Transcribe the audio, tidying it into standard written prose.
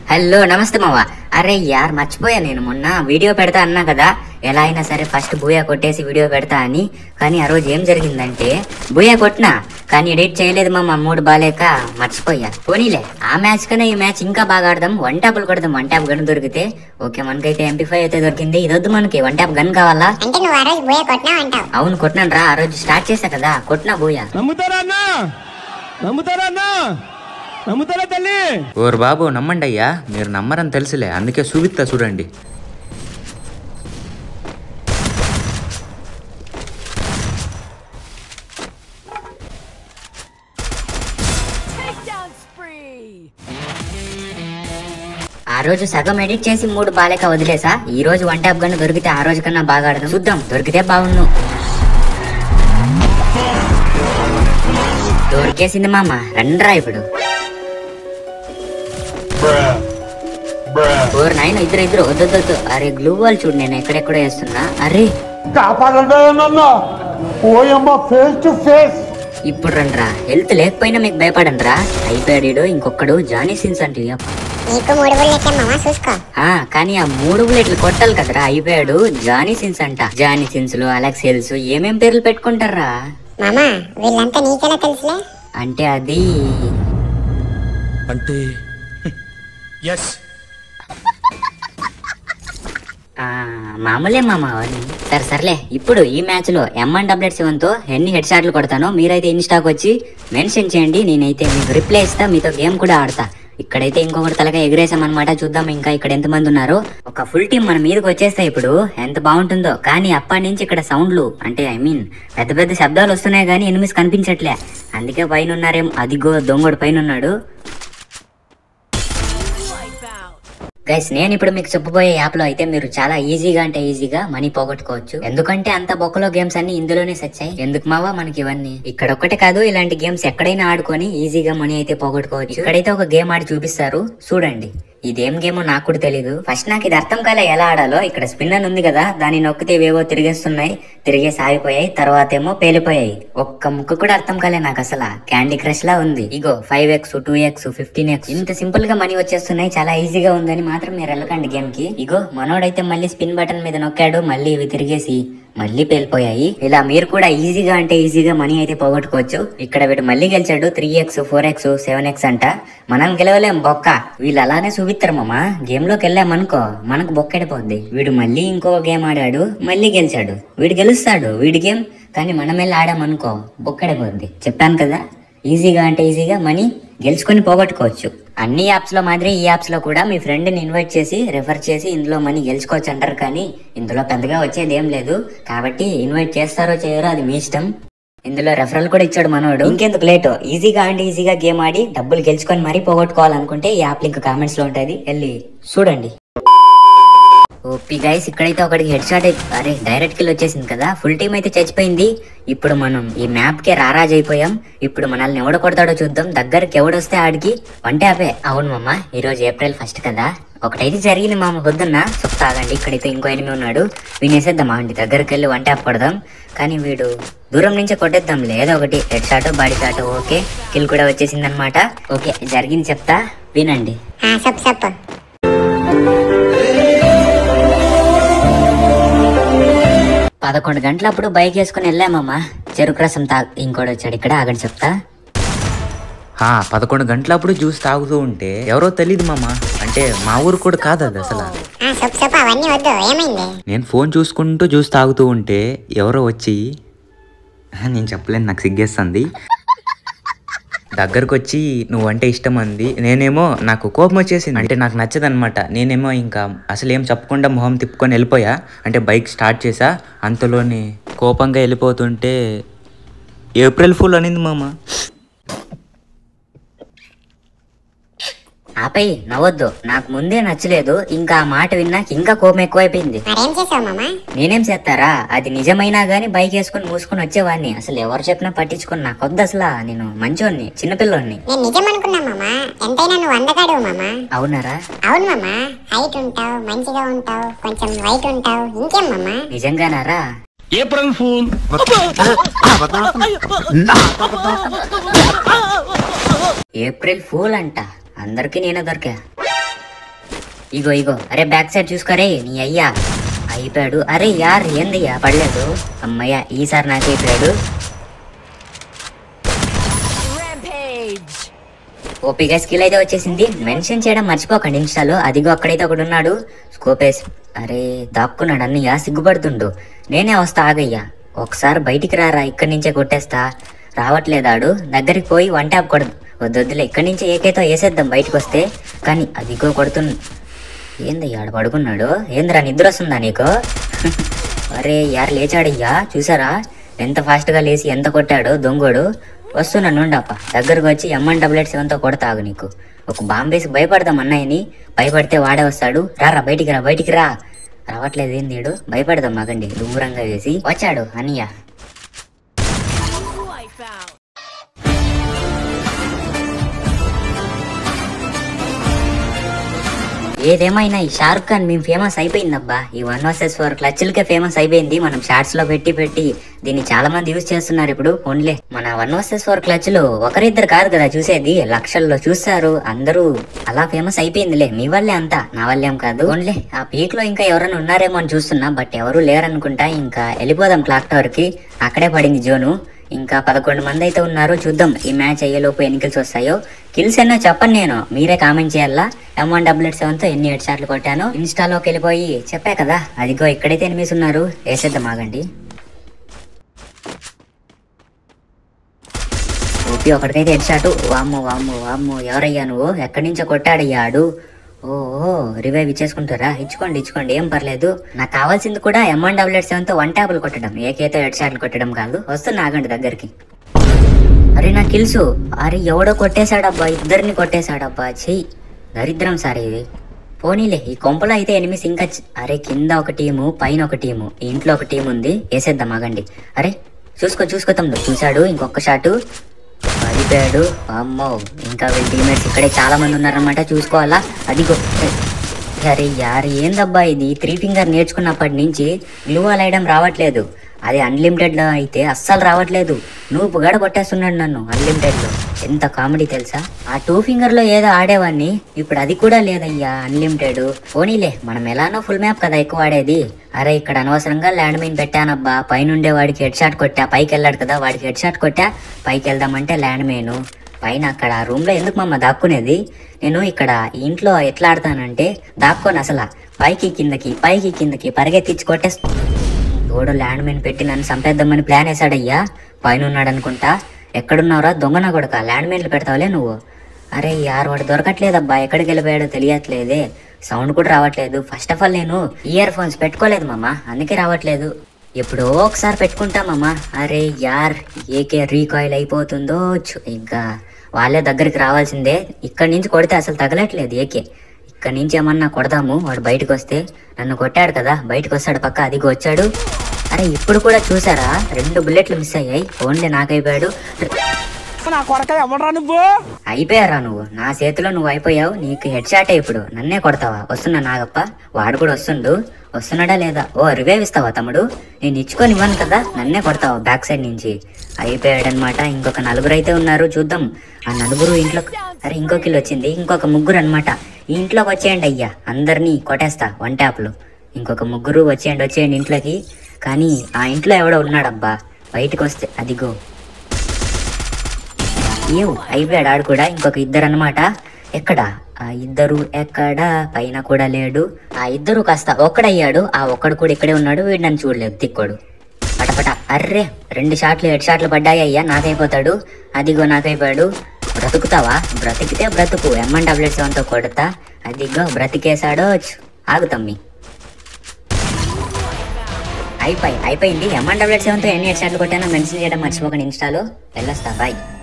Hello నమస్తే మావా. అరే యార్ మర్చిపోయా, నేను మొన్న వీడియో పెడతా అన్నా కదా, ఎలా అయినా సరే ఫస్ట్ బూయా కొట్టేసి వీడియో పెడతా అని. కానీ ఆ రోజు ఏం జరిగిందంటే బూయా కొట్టినా కానీ ఎడిట్ చేయలేదు మామ, మూడు బాలేక మర్చిపోయా. పోనీలే, ఆ మ్యాచ్ కన్నా ఈ మ్యాచ్ ఇంకా బాగా ఆడదాం. వన్ ట్యాప్లు కొడదాం. వన్ ట్యాప్ గన్ దొరికితే ఓకే, మనకైతే MP5 అయితే దొరికింది. ఇదొద్దు మనకి, వన్ ట్యాప్ గన్ కావాలా. అవును కొట్టినాను రా, ఆ రోజు స్టార్ట్ చేసా కదా, కొట్టినా బూయా. నమ్ముతారా తల్లి? ఓరు బాబు నమ్మండి అయ్యా, మీరు నమ్మరని తెలుసులే, అందుకే చూపిస్తా చూడండి. ఆ రోజు సగం ఎడిట్ చేసి మూడు బాలేక వదిలేసా. ఈ రోజు వన్ ట్యాప్ గన్ దొరికితే ఆ రోజు కన్నా బాగా ఆడదాం. చూద్దాం, దొరికితే బాగుండు. దొరికేసింది మామ, రండ్రా ఇప్పుడు. ఓర్ నాయన, ఇద్దరు వద్దొద్దు. అరే గ్లూ వాల్ చూడు, నేను ఎక్కడెక్కడో వేస్తున్నా. అరే ఇప్పుడు రండ్రా. హెల్త్ లేకపోయినా మీకు భయపడండ్రా. అయిపోయాడు ఇంకొకడు, జానీ సిన్స్ అంటే. కానీ ఆ 3 బుల్లెట్లు కొట్టాలి కదరా. అయిపోయాడు జానీ సిన్స్ అంట. జానీ సిన్స్ లు, అలెక్సెల్స్ ఏమేం పేర్లు పెట్టుకుంటారా అంటే అది అంటే మామూలే మామ అవన్నీ. సర్లే, ఇప్పుడు ఈ మ్యాచ్ లో M1W7 తో ఎన్ని హెడ్ షాట్లు కొడతానో మీరైతే ఇన్స్టాక్ వచ్చి మెన్షన్ చేయండి. నేనైతే మీకు రిప్లై ఇస్తా, మీతో గేమ్ కూడా ఆడతా. ఇక్కడైతే ఇంకొకటి తలగా ఎగిరేసామన్నమాట. చూద్దాం ఇంకా ఇక్కడ ఎంత మంది ఉన్నారో. ఒక ఫుల్ టీం మన మీదకి వచ్చేస్తాయి ఇప్పుడు, ఎంత బాగుంటుందో. కానీ అప్పటి నుంచి ఇక్కడ సౌండ్లు అంటే పెద్ద పెద్ద శబ్దాలు వస్తున్నాయి కానీ ఎనిమిస్ కనిపించట్లే. అందుకే పైన ఉన్నారేం. అదిగో దొంగడు పైన ఉన్నాడు. గైస్, నేను ఇప్పుడు మీకు చెప్పబోయే యాప్ లో అయితే మీరు చాలా ఈజీగా అంటే ఈజీగా మనీ పోగొట్టుకోవచ్చు. ఎందుకంటే అంత బొక్కలో గేమ్స్ అన్ని ఇందులోనే సచ్చాయి. ఎందుకు మావా మనకి ఇవన్నీ? ఇక్కడ ఒక్కటే కాదు, ఇలాంటి గేమ్స్ ఎక్కడైనా ఆడుకొని ఈజీగా మనీ అయితే పోగొట్టుకోవచ్చు. ఇక్కడైతే ఒక గేమ్ ఆడి చూపిస్తారు, చూడండి. ఇదేం గేమో నాకు కూడా తెలీదు. ఫస్ట్ నాకు ఇది అర్థం కాలే ఎలా ఆడాలో. ఇక్కడ స్పిన్ అని ఉంది కదా, దాన్ని నొక్కితే ఏవేవో తిరిగేస్తున్నాయి, తిరిగేసి ఆగిపోయాయి, తర్వాత ఏమో పేలిపోయాయి. ఒక్క ముక్క కూడా అర్థం కాలే నాకు అసలు. క్యాండీ క్రష్ లా ఉంది. ఇగో 5x 2x 15x ఇంత సింపుల్ గా మనీ వచ్చేస్తున్నాయి. చాలా ఈజీగా ఉందని మాత్రం మీరు వెళ్ళకండి గేమ్ కి. ఇగో మనోడైతే మళ్ళీ స్పిన్ బటన్ మీద నొక్కాడు, మళ్ళీ ఇవి తిరిగేసి మళ్ళీ పేలిపోయాయి. ఇలా మీరు కూడా ఈజీగా అంటే ఈజీగా మనీ అయితే పోగొట్టుకోవచ్చు. ఇక్కడ వీడు మళ్ళీ గెలిచాడు 3x 4x 7x అంట. మనం గెలవలేం బొక్క. వీళ్ళు అలానే చూపిస్తారు మామ. గేమ్ లోకి వెళ్ళామనుకో మనకు బొక్కడిపోద్ది. వీడు మళ్ళీ ఇంకో గేమ్ ఆడాడు, మళ్ళీ గెలిచాడు. వీడు గెలుస్తాడు వీడి గేమ్, కానీ మనం వెళ్ళి ఆడామనుకో బొక్కడిపోద్ది. చెప్పాను కదా, ఈజీగా అంటే ఈజీగా మనీ గెలుచుకొని పోగొట్టుకోవచ్చు. అన్ని యాప్స్ లో మాదిరి ఈ యాప్స్ లో కూడా మీ ఫ్రెండ్ ని ఇన్వైట్ చేసి రెఫర్ చేసి ఇందులో మనీ గెలుచుకోవచ్చు అంటారు. కానీ ఇందులో పెద్దగా వచ్చేది ఏం లేదు. కాబట్టి ఇన్వైట్ చేస్తారో చేయరో అది మీ ఇష్టం. ఇందులో రెఫరల్ కూడా ఇచ్చాడు మనోడు. ఇంకెందుకు లేటు, ఈజీగా అంటే ఈజీగా గేమ్ ఆడి డబ్బులు గెలుచుకొని మరీ పోగొట్టుకోవాలనుకుంటే ఈ యాప్ లింక్ కామెంట్స్ లో ఉంటది, వెళ్ళి చూడండి. ఓపీ గైస్, ఇక్కడైతే ఒకటికి హెడ్ షాట్ అరే డైరెక్ట్ కిల్ వచ్చేసింది కదా. ఫుల్ టీం అయితే చచ్చిపోయింది. ఇప్పుడు మనం ఈ మ్యాప్ కే రారాజ్ అయిపోయాం. ఇప్పుడు మనల్ని ఎవడ కొడతాడో చూద్దాం. దగ్గరికి ఎవడొస్తే ఆడికి వన్ ట్యాపే. అవును మామ, ఈ రోజు April 1 కదా. ఒకటైతే జరిగింది మామ పొద్దున్న, చెప్తాగండి. ఇక్కడైతే ఇంకో ఎనిమి ఉన్నాడు, వినేసేద్దాం అండి. దగ్గరికి వెళ్ళి వన్ ట్యాప్ కొడదాం. కానీ వీడు దూరం నుంచే కొట్టేద్దాం. లేదో ఒకటి head shot body shot. Okay, kill కూడా వచ్చేసింది అనమాట. ఓకే, జరిగింది చెప్తా వినండి. 11 గంటలప్పుడు బైక్ వేసుకుని వెళ్ళామమ్మా. చెరుకు రసం ఇంకోటి వచ్చాడు ఇక్కడ, ఆగండి చెప్తా. 11 గంటలప్పుడు జ్యూస్ తాగుతూ ఉంటే ఎవరో తెలియదు మామ, అంటే మా ఊరు కూడా కాదు అది అసలు. నేను ఫోన్ చూసుకుంటూ జ్యూస్ తాగుతూ ఉంటే ఎవరో వచ్చి, నేను చెప్పలేను నాకు సిగ్గేస్తుంది, దగ్గరకు వచ్చి నువ్వంటే ఇష్టం అంది. నేనేమో నాకు కోపం వచ్చేసింది, అంటే నాకు నచ్చదనమాట. నేనేమో ఇంకా అసలు ఏం చెప్పకుండా మొహం తిప్పుకొని వెళ్ళిపోయా. అంటే బైక్ స్టార్ట్ చేసా, అంతలోనే కోపంగా వెళ్ళిపోతుంటే April Fool అనింది మామ. ఆపై నవ్వొద్దు, నాకు ముందే నచ్చలేదు. ఇంకా ఆ మాట విన్నాక ఇంకా కోపం ఎక్కువైపోయింది. నేనేం చేస్తారా, అది నిజమైనా గానీ బైక్ వేసుకుని మూసుకుని వచ్చేవాడిని. అసలు ఎవరు చెప్పినా పట్టించుకుని నాకు వద్దు అసలు. నేను మంచోడిని, చిన్నపిల్లోడిని. అవునారా? నిజంగానారా? April Fool. April Fool అంట. అందరికి నేనే దొరికా. ఇగో ఇగో, అరే బ్యాక్ సైడ్ చూసుకోరే నీ అయ్యా. అయిపోయాడు. అరే యార్ ఏందయ్యా పడలేదు. అమ్మయ్య ఈసారి నాకు అయిపోయాడు. ఓపీగా స్కిల్ అయితే వచ్చేసింది. మెన్షన్ చేయడం మర్చిపోకండి ఇన్స్టాలో. అదిగో అక్కడైతే ఒకడు ఉన్నాడు స్కోపేస్. అరే దాక్కున్నాడు అన్నయ్య, సిగ్గుపడుతుండు. నేనే వస్తా ఆగయ్యా. ఒకసారి బయటికి రారా, ఇక్కడి నుంచే కొట్టేస్తా. రావట్లేదాడు. దగ్గరికి పోయి వన్ ట్యాప్ కొడదు. వద్దులే, ఇక్కడి నుంచే ఏకైతే వేసేద్దాం బయటకు వస్తే. కానీ అదిగో కొడుతున్నా. ఏందయ్యా ఆడు పడుకున్నాడు. ఏందిరా నిద్ర వస్తుందా నీకు? అరే యారు లేచాడయ్యా, చూసారా ఎంత ఫాస్ట్ గా లేచి ఎంత కొట్టాడో దొంగోడు. వస్తున్నా నుండప్ప, దగ్గరకు వచ్చి M177తో కొడతాగు. నీకు ఒక బాంబేసి భయపడదాం అన్నయ్యని. భయపడితే వాడే వస్తాడు. రారా బయటికి రా, బయటికి రా. రావట్లేదు ఏంది, భయపడదాం మగండి. దూరంగా వేసి వచ్చాడు అన్నయ్య. ఏదేమైనా ఈ షారుఖ్ ఖాన్ మేము ఫేమస్ అయిపోయిందబ్బా. ఈ 1 vs 4 క్లచ్లకే ఫేమస్ అయిపోయింది. మనం షార్ట్స్ లో పెట్టి దీన్ని చాలా మంది యూజ్ చేస్తున్నారు ఇప్పుడు. ఓన్లే మన 1 vs 4 క్లచ్లు ఒకరిద్దరు కాదు కదా చూసేది, లక్షల్లో చూస్తారు అందరూ. అలా ఫేమస్ అయిపోయిందిలే. మీ వల్లే అంతా, నా వల్లేం కాదు. ఓన్లే ఆ పీక్ లో ఇంకా ఎవరైనా ఉన్నారేమో అని చూస్తున్నా, బట్ ఎవరు లేరనుకుంటా. ఇంకా వెళ్ళిపోదాం క్లాక్ టవర్ కి. అక్కడే పడింది జోను. ఇంకా 11 మంది అయితే ఉన్నారు. చూద్దాం ఈ మ్యాచ్ అయ్యేలోపు ఎన్ని కిల్స్ వస్తాయో. కిల్స్ ఎన్నో చెప్పను నేను, మీరే కామెంట్ చేయాలా. M177తో ఎన్ని హెడ్ షాట్లు కొట్టాను. ఇన్స్టాలోకి వెళ్ళిపోయి చెప్పా కదా. అదిగో ఇక్కడైతే ఎనిమిస్ ఉన్నారు. వేసేద్దాం ఆగండి. ఓపి ఒకటికైతే హెడ్ షాట్. వామ్మో వామ్మో వామ్మో, ఎవరయ్యా నువ్వు? ఎక్కడి నుంచో కొట్టాడయ్యాడు. ఓహో రివైవ్ ఇచ్చేసుకుంటారా? ఇచ్చుకోండి ఏం పర్లేదు. నాకు కావాల్సింది కూడా M177తో 1 ట్యాపులు కొట్టడం, ఏకైతే హెడ్ షాట్లు కొట్టడం కాదు. వస్తున్నా ఆగండి దగ్గరికి. అరే నా కిల్సు. అరే ఎవడో కొట్టేశాడబ్బా, ఇద్దరిని కొట్టేశాడబ్బా. చెయ్యి దరిద్రం సార్ ఇది. పోనీలే ఈ కొంపలో అయితే ఎనిమిస్ ఇంకా. అరే కింద ఒక టీము, పైన ఒక టీము, ఈ ఇంట్లో ఒక టీం ఉంది. వేసేద్దాం ఆగండి. అరే చూసుకో తమ్ముడు. చూశాడు. ఇంకొక షాటు పడిపోయాడు. అమ్మో ఇంకా వీళ్ళ టీమేట్స్ ఇక్కడే చాలా మంది ఉన్నారనమాట, చూసుకోవాలా. అదిగో అరే యార్ ఏందబ్బా ఇది. 3 ఫింగర్ నేర్చుకున్నప్పటి నుంచి గ్లూ వాల్ వేయడం రావట్లేదు. అది అన్లిమిటెడ్ లో అయితే అస్సలు రావట్లేదు. నువ్వు గడ కొట్టేస్తున్నాడు నన్ను అన్లిమిటెడ్ లో. ఎంత కామెడీ తెలుసా. ఆ 2 ఫింగర్ లో ఏదో ఆడేవాడిని, ఇప్పుడు అది కూడా లేదయ్యా అన్లిమిటెడ్. పోనీలే మనం ఎలానో ఫుల్ మ్యాప్ కదా ఎక్కువ ఆడేది. అరే ఇక్కడ అనవసరంగా ల్యాండ్ మైన్ పెట్టానబ్బా. పైనుండే వాడికి హెడ్ షాట్ కొట్టా. పైకి వెళ్ళాడు కదా, వాడికి హెడ్ షాట్ కొట్టా. పైకి వెళ్దామంటే ల్యాండ్ మైన్ పైన. అక్కడ రూమ్ లో ఎందుకు మమ్మ దాక్కునేది? నేను ఇక్కడ ఇంట్లో ఎట్లా ఆడతానంటే దాక్కోను అసలు. పైకి కిందకి పరిగెత్తిచ్చి కొట్టేస్తా. తోడు ల్యాండ్ మైన్ పెట్టి నన్ను చంపేద్దామని ప్లాన్ వేసాడయ్యా. పైన ఉన్నాడు అనుకుంటా. ఎక్కడున్నావురా దొంగన కొడక, ల్యాండ్ మైన్లు పెడతావులే నువ్వు. అరే యార్ వాడు దొరకట్లేదబ్బా, ఎక్కడికి వెళ్ళిపోయాడో తెలియట్లేదే. సౌండ్ కూడా రావట్లేదు. ఫస్ట్ ఆఫ్ ఆల్ నేను ఇయర్ ఫోన్స్ పెట్టుకోలేదు మామ, అందుకే రావట్లేదు. ఎప్పుడో ఒకసారి పెట్టుకుంటామమ్మా. అరే యార్ ఏకే రీకాయిల్ అయిపోతుందో. ఇంకా వాళ్ళే దగ్గరికి రావాల్సిందే. ఇక్కడి నుంచి కొడితే అసలు తగలట్లేదు ఏకే. ఇక్కడి నుంచి ఏమన్నా కొడదాము. వాడు బయటకు వస్తే, నన్ను కొట్టాడు కదా, బయటకు వస్తాడు పక్క. అదిగో వచ్చాడు. అరే ఇప్పుడు కూడా చూసారా 2 బుల్లెట్లు మిస్ అయ్యాయి. ఓన్లీ నాకైపోయాడు. అయిపోయారా నువ్వు? నా చేతిలో నువ్వు అయిపోయావు. నీకు హెడ్ షాటే ఇప్పుడు. నన్నే కొడతావా? వస్తున్నా నాగప్ప. వాడు కూడా వస్తున్నాడా లేదా? ఓ రివైవ్ ఇస్తావా తమ్ముడు? నేను ఇచ్చుకొని ఇవ్వను కదా, నన్నే కొడతావా బ్యాక్ సైడ్ నుంచి? అయిపోయాడనమాట. ఇంకొక 4 అయితే ఉన్నారు. చూద్దాం ఆ 4 ఇంట్లో. అరే ఇంకో కిల్ వచ్చింది. ఇంకొక 3 అనమాట. ఈ ఇంట్లోకి వచ్చేయండి అయ్యా, అందరినీ కొట్టేస్తా 1 ట్యాప్లు. ఇంకొక 3 వచ్చేయండి ఇంట్లోకి. కానీ ఆ ఇంట్లో ఎవడో ఉన్నాడబ్బా. బయటకు వస్తే అదిగో అయిపోయాడు ఆడు కూడా. ఇంకొక 2 అనమాట. ఎక్కడ ఆ 2? ఎక్కడ? పైన కూడా లేడు. ఆ 2 కాస్త ఒక్కడయ్యాడు. ఆ ఒక్కడు కూడా ఇక్కడే ఉన్నాడు. వీడు నన్ను చూడలేదు తిక్కోడు. పటపట. అర్రే 2 షాట్లు హెడ్ షాట్లు పడ్డాయి అయ్యా. నాకైపోతాడు. అదిగో నాకైపోయాడు. బ్రతుకుతావా? బ్రతికితే బ్రతుకు. M177తో కొడతా. అదిగో బ్రతికేశాడో. ఆగు తమ్మి. అయిపోయింది. M177తో ఎన్ని హెడ్ షాట్లు కొట్టానో మెన్షన్ చేయడం మర్చిపోకండి ఇన్స్టాలో. వెళ్ళొస్తా బాయ్.